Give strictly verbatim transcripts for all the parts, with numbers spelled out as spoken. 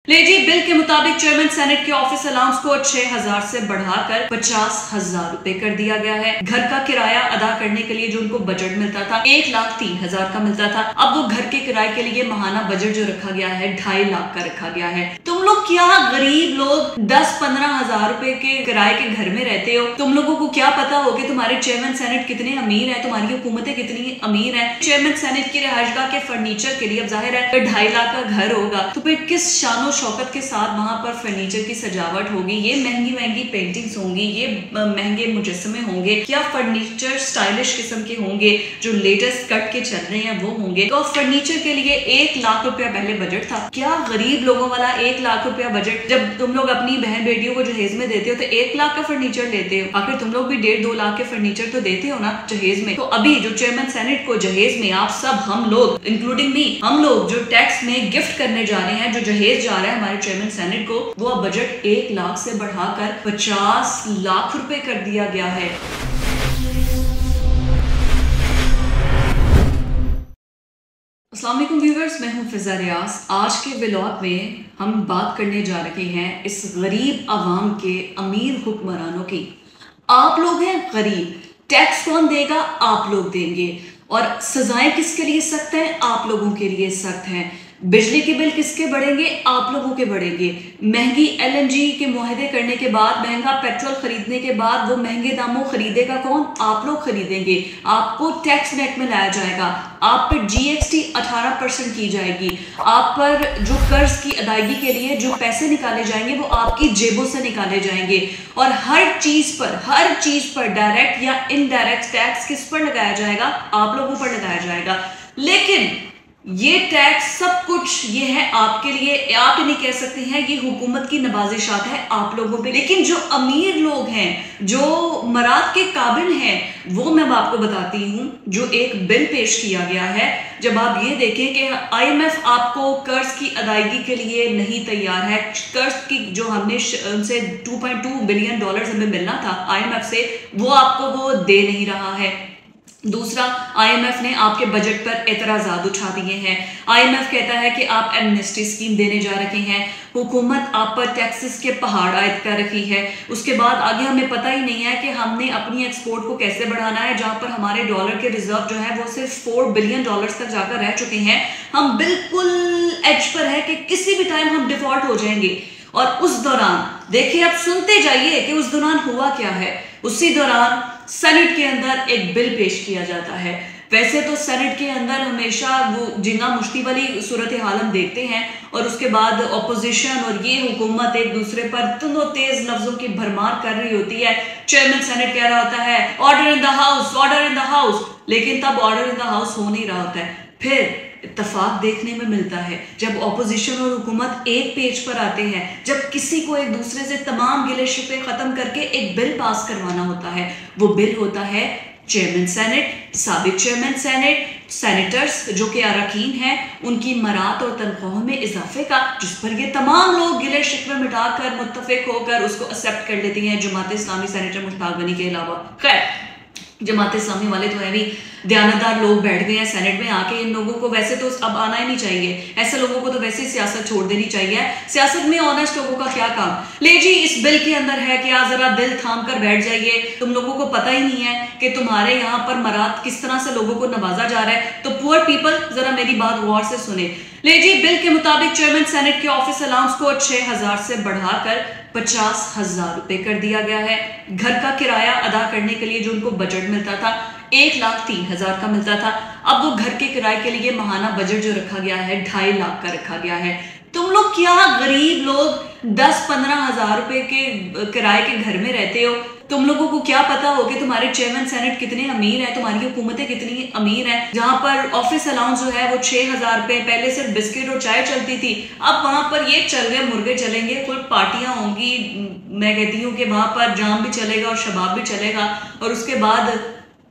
ले जी, बिल के मुताबिक चेयरमैन सेनेट के ऑफिस अलाउंस को छह हजार से बढ़ाकर पचास हजार रुपए कर दिया गया है। घर का किराया अदा करने के लिए जो उनको बजट मिलता था एक लाख तीन हजार का मिलता था, अब वो घर के किराए के लिए महाना बजट जो रखा गया है ढाई लाख का रखा गया है। तुम लोग क्या गरीब लोग दस पंद्रह हजार रुपए के किराए के घर में रहते हो, तुम लोगों को क्या पता हो कि तुम्हारे चेयरमैन सेनेट कितने अमीर है, तुम्हारी हुकूमतें कितनी अमीर है। चेयरमैन सेनेट की रिहाइशगाह के फर्नीचर के लिए अब जाहिर है ढाई लाख का घर होगा तो फिर किस शानो शौकत के साथ वहां पर फर्नीचर की सजावट होगी, ये महंगी महंगी पेंटिंग्स होंगी, ये महंगे मुजस्समे होंगे, क्या फर्नीचर स्टाइलिश किस्म के होंगे जो लेटेस्ट कट के चल रहे हैं वो होंगे। तो फर्नीचर के लिए एक लाख रुपया पहले बजट था। क्या गरीब लोगों वाला एक लाख रुपया बजट, जब तुम लोग अपनी बहन बेटियों को जहेज में देते हो तो एक लाख का फर्नीचर लेते हो, आखिर तुम लोग भी डेढ़ दो लाख के फर्नीचर तो देते हो ना जहेज में। तो अभी जो चेयरमैन सेनेट को जहेज में आप सब हम लोग इंक्लूडिंग मी हम लोग जो टैक्स में गिफ्ट करने जा रहे हैं, जो जहेज जा रहा है हमारे चेयरमैन सेनेट को, वो बजट एक लाख से बढ़ाकर पचास लाख रुपए कर दिया गया है। अस्सलाम वालेकुम व्यूअर्स, मैं हूं फिजा रियाज। आज के व्लॉग में हम बात करने जा रहे हैं इस गरीब आवाम के अमीर हुक्मरानों की। आप लोग हैं गरीब, टैक्स कौन देगा? आप लोग देंगे। और सजाएं किसके लिए सख्त हैं? आप लोगों के लिए सख्त हैं। बिजली के बिल किसके बढ़ेंगे? आप लोगों के बढ़ेंगे। महंगी एलएनजी के मुआहदे करने के बाद, महंगा पेट्रोल खरीदने के बाद वो महंगे दामों खरीदेगा कौन? आप लोग खरीदेंगे। आपको टैक्स नेट में लाया जाएगा, आप पर जीएसटी अठारह परसेंट की जाएगी, आप पर जो कर्ज की अदायगी के लिए जो पैसे निकाले जाएंगे वो आपकी जेबों से निकाले जाएंगे। और हर चीज पर हर चीज पर डायरेक्ट या इनडायरेक्ट टैक्स किस पर लगाया जाएगा? आप लोगों पर लगाया जाएगा। लेकिन ये टैक्स सब कुछ ये है आपके लिए, आप नहीं कह सकते हैं ये हुकूमत की नवाजिशात है आप लोगों पे। लेकिन जो अमीर लोग हैं, जो मराद के काबिल हैं, वो मैं आपको बताती हूँ। जो एक बिल पेश किया गया है, जब आप ये देखें कि आईएमएफ आपको कर्ज की अदायगी के लिए नहीं तैयार है, कर्ज की जो हमने उनसे दो पॉइंट दो बिलियन डॉलर हमें मिलना था आईएमएफ से, वो आपको वो दे नहीं रहा है। दूसरा, आईएमएफ ने आपके बजट पर एतराजात उठा दिए हैं। आईएमएफ कहता है कि आप एमनेस्टी स्कीम देने जा रहे हैं, हुकूमत आप पर टैक्सेस के पहाड़ आयद कर रखी है। उसके बाद आगे हमें पता ही नहीं है कि हमने अपनी एक्सपोर्ट को कैसे बढ़ाना है, जहां पर हमारे डॉलर के रिजर्व जो है वो सिर्फ फोर बिलियन डॉलर्स तक जाकर रह चुके हैं। हम बिल्कुल एज पर है कि किसी भी टाइम हम डिफॉल्ट हो जाएंगे। और उस दौरान देखिए, आप सुनते जाइए कि उस दौरान हुआ क्या है। उसी दौरान सेनेट के अंदर एक बिल पेश किया जाता है। वैसे तो सेनेट के अंदर हमेशा वो जिंगा मुश्ती वाली सूरत हाल हम देखते हैं, और उसके बाद ऑपोजिशन और ये हुकूमत एक दूसरे पर तुंदो तेज लफ्जों की भरमार कर रही होती है। चेयरमैन सेनेट कह रहा होता है order in the house, order in the house, लेकिन तब ऑर्डर इन द हाउस हो नहीं रहा होता है। फिर इत्तफाक देखने में मिलता है जब ऑपोजिशन और हुकूमत एक पेज पर आते हैं, जब किसी को एक दूसरे से तमाम गिले शिकवे खत्म करके एक बिल पास करवाना होता है। वो बिल होता है चेयरमैन सेनेट, साबिक चेयरमैन सेनेट, सेनेटर्स जो कि अरकान हैं, उनकी मरात और तनख्वाहों में इजाफे का, जिस पर ये तमाम लोग गिले शिकवे मिटाकर मुत्तफिक होकर उसको एक्सेप्ट कर लेती हैं, जमात इस्लामी सेनेटर मुश्ताक गनी के अलावा। खैर, जमात इस्लामी वाले तो है भी दयानतदार लोग बैठ गए हैं सेनेट में आके। इन लोगों को वैसे तो अब आना ही नहीं चाहिए, ऐसे लोगों को तो वैसे ही सियासत छोड़ देनी चाहिए। सियासत में ऑनेस्ट लोगों का क्या काम। ले जी, इस बिल के अंदर है कि आप जरा दिल थाम कर बैठ जाइए, तुम लोगों को पता ही नहीं है कि तुम्हारे यहाँ पर मराद किस तरह से लोगों को नवाजा जा रहा है। तो पुअर पीपल जरा मेरी बात गौर से सुने। ले जी, बिल के मुताबिक चेयरमैन सेनेट के ऑफिस अलाउंस को छह हजार से बढ़ाकर पचास हजार रुपए कर दिया गया है। घर का किराया अदा करने के लिए जो उनको बजट मिलता था एक लाख तीन हजार का मिलता था, अब वो घर के किराए के लिए महाना बजट जो रखा गया है ढाई लाख का रखा गया है। तुम लोग क्या गरीब लोग दस पंद्रह हजार रुपए के किराए के घर में रहते हो, तुम लोगों को क्या पता हो कि तुम्हारे चेयरमैन सेनेट कितने अमीर हैं, तुम्हारी हुकूमतें कितनी अमीर हैं। जहां पर ऑफिस अलाउंस जो है वो छह हजार रुपए, पहले सिर्फ बिस्किट और चाय चलती थी, अब वहां पर ये चल गए मुर्गे चलेंगे, कुल पार्टियां होंगी। मैं कहती हूँ कि वहां पर जाम भी चलेगा और शबाब भी चलेगा। और उसके बाद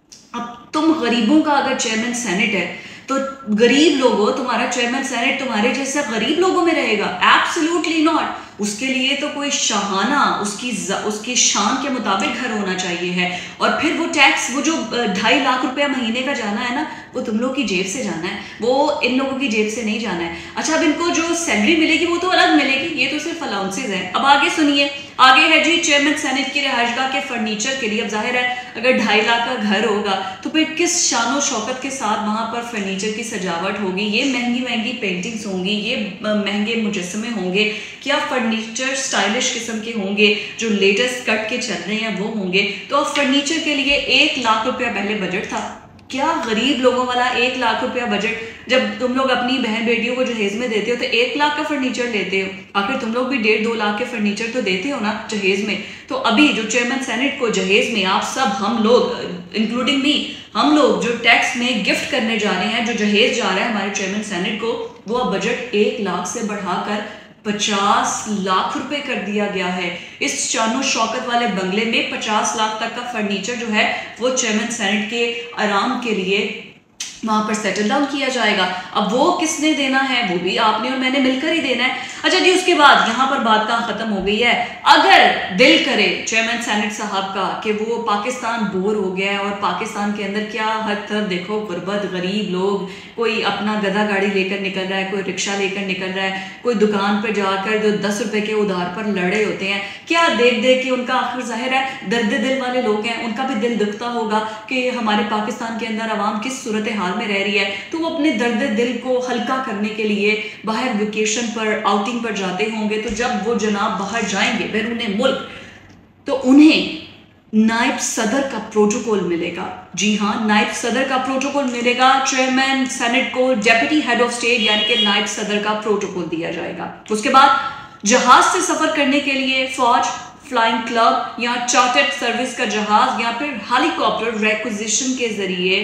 अब तुम गरीबों का अगर चेयरमैन सेनेट है तो गरीब लोगों, तुम्हारा चेयरमैन सेनेट तुम्हारे जैसे गरीब लोगों में रहेगा? Absolutely not. उसके लिए तो कोई शाहाना, उसकी उसकी शान के मुताबिक घर होना चाहिए है। और फिर वो टैक्स, वो जो ढाई लाख रुपया महीने का जाना है ना, वो तुम लोग की जेब से जाना है, वो इन लोगों की जेब से नहीं जाना है। अच्छा, अब इनको जो सैलरी मिलेगी वो तो अलग मिलेगी, मुख्तलिफ अलाउंसेज हैं। अब आगे सुनिए, आगे है जी चेयरमैन सेनेट की रिहायशगाह के फर्नीचर के लिए। अब जाहिर है अगर ढाई लाख का घर होगा तो फिर किस शानो शौकत के साथ वहां पर फर्नीचर की सजावट होगी, ये महंगी महंगी पेंटिंग्स होंगी, ये महंगे मुजस्समे होंगे, क्या फर्नीचर स्टाइलिश किस्म के होंगे जो लेटेस्ट कट के चल रहे हैं वो होंगे। तो अब फर्नीचर के लिए एक लाख रुपया पहले बजट था। क्या गरीब लोगों वाला एक लाख रुपया बजट, जब तुम लोग अपनी बहन बेटियों को जहेज में देते हो तो एक लाख का फर्नीचर लेते हो, आखिर तुम लोग भी डेढ़ दो लाख के फर्नीचर तो देते हो ना जहेज में। तो अभी जो चेयरमैन सेनेट को जहेज में आप सब हम लोग इंक्लूडिंग मी, हम लोग जो टैक्स में गिफ्ट करने जा रहे हैं, जो जहेज जा रहा है हमारे चेयरमैन सेनेट को, वो अब बजट एक लाख से बढ़ाकर पचास लाख रुपए कर दिया गया है। इस शानो शौकत वाले बंगले में पचास लाख तक का फर्नीचर जो है वो चेयरमैन सेनेट के आराम के लिए वहां पर सेटल डाउन किया जाएगा। अब वो किसने देना है, वो भी आपने और मैंने मिलकर ही देना है। अच्छा जी, उसके बाद यहाँ पर बात कहाँ खत्म हो गई है। अगर दिल करे चेयरमैन सेनेट साहब का कि वो पाकिस्तान बोर हो गया है और पाकिस्तान के अंदर क्या हर तरफ देखो गुर्बत, गरीब लोग, कोई अपना गधा गाड़ी लेकर निकल रहा है, कोई रिक्शा लेकर निकल रहा है, कोई दुकान पर जाकर जो दस रुपए के उधार पर लड़े होते हैं, क्या देख देख के उनका आखिर जाहिर है दर्द दिल वाले लोग हैं, उनका भी दिल दुखता होगा कि हमारे पाकिस्तान के अंदर आवाम किस सूरत हाल में रह रही है। तो वो अपने दर्द दिल को हल्का करने के लिए बाहर वेकेशन पर, आउटिंग पर जाते होंगे। तो जब वो जनाब बाहर जाएंगे बैरूने मुल्क तो उन्हें नायब सदर का प्रोटोकॉल मिलेगा। जी हाँ, नायब सदर का प्रोटोकॉल मिलेगा। चेयरमैन सेनेट को डेप्यूटी हेड ऑफ स्टेट यानी कि नायब सदर का प्रोटोकॉल दिया जाएगा। उसके बाद जहाज से सफर करने के लिए फौज, फ्लाइंग क्लब या चार्टर्ड सर्विस का जहाज या फिर हेलीकॉप्टर रिक्विजिशन के जरिए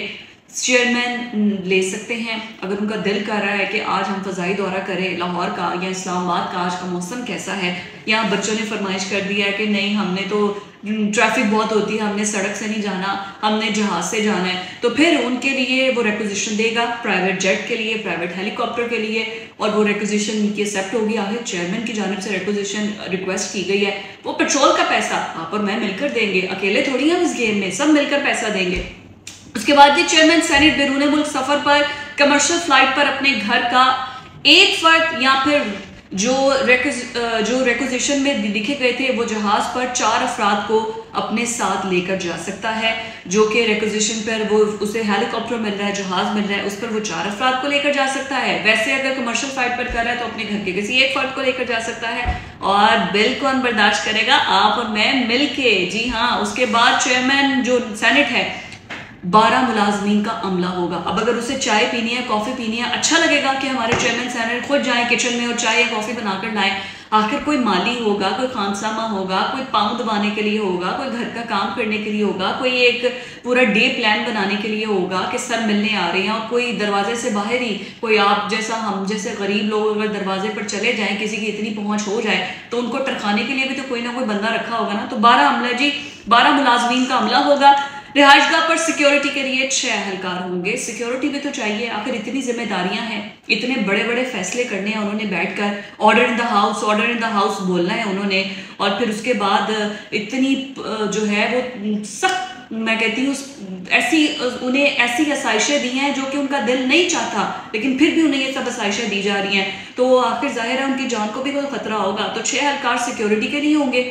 चेयरमैन ले सकते हैं। अगर उनका दिल कर रहा है कि आज हम फ़ज़ाई दौरा करें लाहौर का या इस्लामाबाद का, आज का मौसम कैसा है, यहाँ बच्चों ने फरमाइश कर दिया है कि नहीं हमने तो ट्रैफिक बहुत होती है, हमने सड़क से नहीं जाना, हमने जहाज से जाना है, तो फिर उनके लिए वो रिक्विजिशन देगा, प्राइवेट जेट के लिए, प्राइवेट हेलीकॉप्टर के लिए, और वो रिक्विजिशन उनकी एक्सेप्ट होगी। आखिर चेयरमैन की जानिब से रिक्विजिशन रिक्वेस्ट की गई है। वो पेट्रोल का पैसा आप और मैं मिलकर देंगे, अकेले थोड़ी हम इस गेम में, सब मिलकर पैसा देंगे। उसके बाद ये चेयरमैन सेनेट बैरून मुल्क सफर पर, कमर्शियल फ्लाइट पर अपने घर का एक फर्द या फिर जो रेक्विज जो रिक्विजिशन में लिखे गए थे वो जहाज पर चार अफराद को अपने साथ लेकर जा सकता है। जो कि रिक्विजिशन पर वो उसे हेलीकॉप्टर मिल रहा है, जहाज मिल रहा है, उस पर वो चार अफराद को लेकर जा सकता है। वैसे अगर कमर्शियल फ्लाइट पर कर रहा है तो अपने घर के किसी एक फर्द को लेकर जा सकता है। और बिल कौन बर्दाश्त करेगा, आप और मैं मिलके। जी हाँ, उसके बाद चेयरमैन जो सेनेट है बारह मुलाजमीन का अमला होगा। अब अगर उसे चाय पीनी है, कॉफ़ी पीनी है, अच्छा लगेगा कि हमारे चेयरमैन सेनेट खुद जाएं किचन में और चाय या कॉफ़ी बनाकर लाएं। आखिर कोई माली होगा, कोई खानसामा होगा, कोई पाँव दबाने के लिए होगा, कोई घर का काम करने के लिए होगा, कोई एक पूरा डे प्लान बनाने के लिए होगा कि सर मिलने आ रहे हैं, और कोई दरवाजे से बाहर ही कोई आप जैसा हम जैसे गरीब लोग अगर दरवाजे पर चले जाएं, किसी की इतनी पहुंच हो जाए तो उनको टरखाने के लिए भी तो कोई ना कोई बंदा रखा होगा ना। तो बारह अमला जी, बारह मुलाजमीन का अमला होगा। रिहायशगाह पर सिक्योरिटी के लिए छह अहलकार होंगे। सिक्योरिटी भी तो चाहिए, आखिर इतनी जिम्मेदारियां हैं, इतने बड़े बड़े फैसले करने हैं उन्होंने बैठकर, order in the house, order in the house बोलना है उन्होंने। और फिर उसके बाद इतनी जो है वो सख्त, मैं कहती हूँ ऐसी उन्हें ऐसी आसाइशें दी हैं जो कि उनका दिल नहीं चाहता, लेकिन फिर भी उन्हें ये सब आसाइशें दी जा रही हैं। तो आखिर जाहिर है उनकी जान को भी कोई खतरा होगा। तो छह अहलकार सिक्योरिटी के लिए होंगे।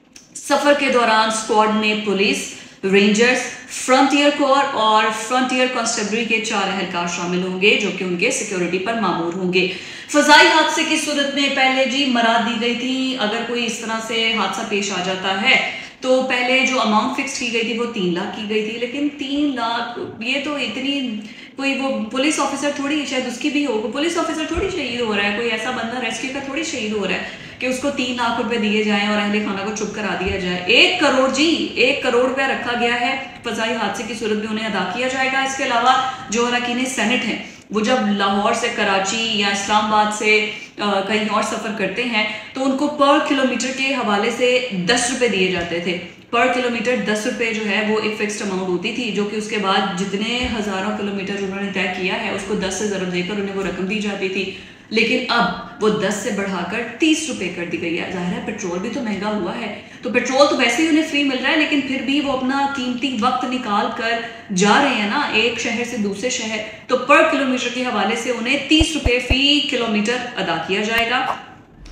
सफर के दौरान स्क्वाड में पुलिस, रेंजर्स, फ्रंटियर कोर और फ्रंटियर कांस्टेबलरी के चार अहलकार शामिल होंगे जो कि उनके सिक्योरिटी पर मामूर होंगे। फजाई हादसे की सूरत में पहले जी मराद दी गई थी, अगर कोई इस तरह से हादसा पेश आ जाता है तो पहले जो अमाउंट फिक्स की गई थी वो तीन लाख की गई थी। लेकिन तीन लाख ये तो इतनी, कोई वो पुलिस ऑफिसर थोड़ी, शायद उसकी भी हो, पुलिस ऑफिसर थोड़ी शहीद हो रहा है, कोई ऐसा बंदा रेस्क्यू का थोड़ी शहीद हो रहा है कि उसको तीन लाख रुपए दिए जाएं और अहले खाना को चुप करा दिया जाए। एक करोड़ जी, एक करोड़ रुपया रखा गया है, फजाई हादसे की सूरत में उन्हें अदा किया जाएगा। इसके अलावा जो अरकान सेनेट हैं वो जब लाहौर से कराची या इस्लामाबाद से कहीं और सफ़र करते हैं तो उनको पर किलोमीटर के हवाले से दस रुपये दिए जाते थे। पर किलोमीटर दस रुपये जो है वो एक फिक्स्ड अमाउंट होती थी, जो कि उसके बाद जितने हज़ारों किलोमीटर उन्होंने तय किया है उसको दस से ज़रूर देकर उन्हें वो रकम दी जाती थी। लेकिन अब वो दस से बढ़ाकर तीस रुपए कर दी गई है। जाहिर है पेट्रोल भी तो महंगा हुआ है, तो पेट्रोल तो वैसे ही उन्हें फ्री मिल रहा है, लेकिन फिर भी वो अपना कीमती वक्त निकाल कर जा रहे हैं ना एक शहर से दूसरे शहर, तो पर किलोमीटर के हवाले से उन्हें तीस रुपए फी किलोमीटर अदा किया जाएगा।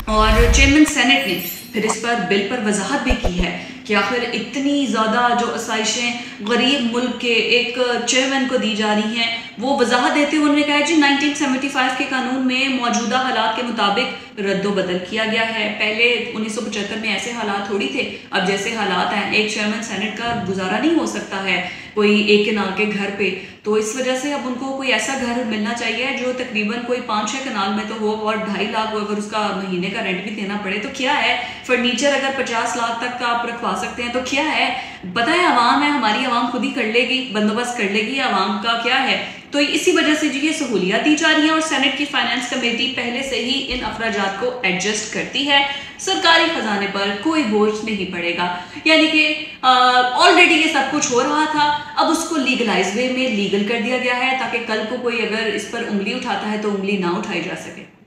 और चेयरमैन सेनेट ने फिर इस पर बिल पर वजाहत भी की है कि आखिर इतनी ज़्यादा जो आसाइशें गरीब मुल्क के एक चेयरमैन को दी जा रही हैं, वो वजाहत देते हुए उन्होंने कहा है जी नाइनटीन सेवेंटी फाइव के कानून में मौजूदा हालात के मुताबिक रद्दोबदल किया गया है। पहले उन्नीस सौ पचहत्तर में ऐसे हालात थोड़ी थे, अब जैसे हालात हैं एक चेयरमैन सेनेट का गुजारा नहीं हो सकता है कोई एक कनाल के घर पे, तो इस वजह से अब उनको कोई ऐसा घर मिलना चाहिए जो तकरीबन कोई पाँच छः कनाल में तो हो और ढाई लाख अगर उसका महीने का रेंट भी देना पड़े तो क्या है, फर्नीचर अगर पचास लाख तक का आप रखवा सकते हैं तो क्या है, बताएं आवाम है, हमारी आवाम खुद ही कर लेगी, बंदोबस्त कर लेगी, आवाम का क्या है। तो इसी वजह से जी ये सहूलियात दी जा रही हैं और सेनेट की फाइनेंस कमेटी पहले से ही इन अखराजात को एडजस्ट करती है, सरकारी खजाने पर कोई बोझ नहीं पड़ेगा। यानी कि ऑलरेडी ये सब कुछ हो रहा था, अब उसको लीगलाइज वे में लीगल कर दिया गया है ताकि कल को कोई अगर इस पर उंगली उठाता है तो उंगली ना उठाई जा सके।